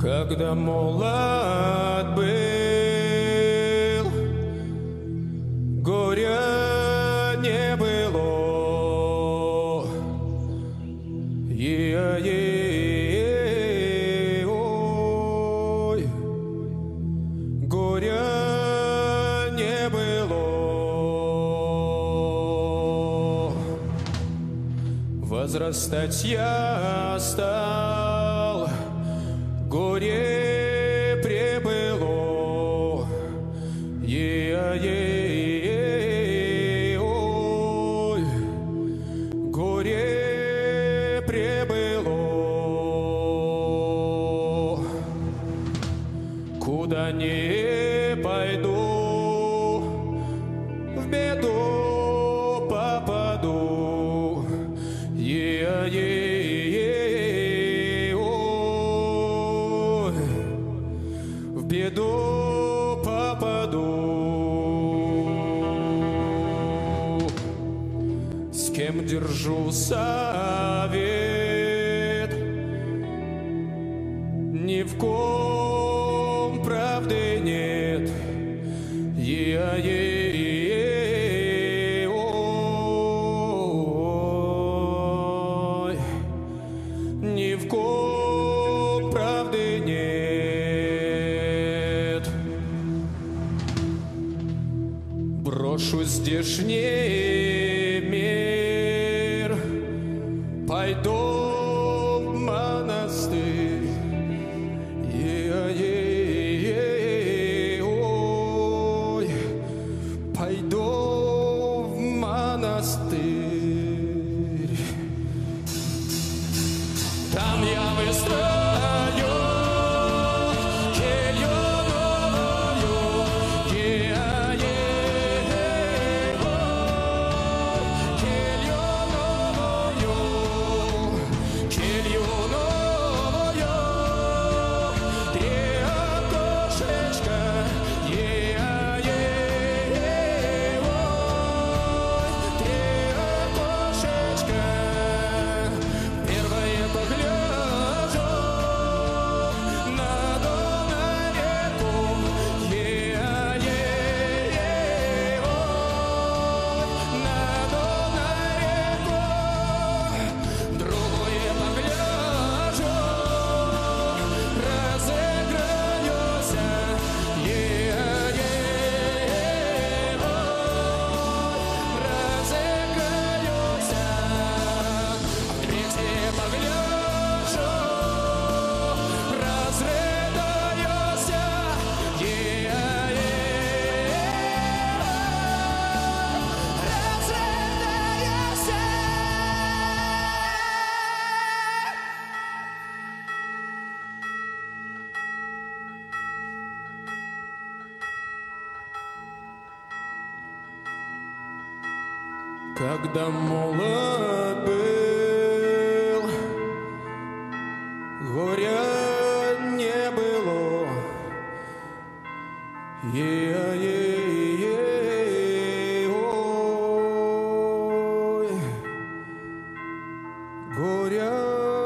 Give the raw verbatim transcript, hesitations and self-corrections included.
Когда молод был, горя не было. Е-е-е, ой, горя не было. Возрастать я стал, горе прибыло. Е-е-е, ой, горе прибыло. Куда не пойду, в беду попаду. Е-е-е, ой, в беду попаду. С кем держу совет, ни в ком правды нет. Е-е-е, ой, ни в ком правды нет. Брошу здешний мир, пойду в монастырь. Е-е-е, ой, пойду в монастырь. Там я выстрою келью новую. Е-е-е, ой, келью новую, келью новую. Три окошечка. Е-е-е, ой, три окошечка. Первое погляжу на Дон, на реку. Е-е-е, ой, на Дон, на реку. Другое погляжу, разыграюсь. Е-е-е, ой, разыграюсь. Третье погляжу, разрыдаюсь. Е-е-е, разрыдаюсь. Когда молод был, горя не было. Е-е-е, ой, горя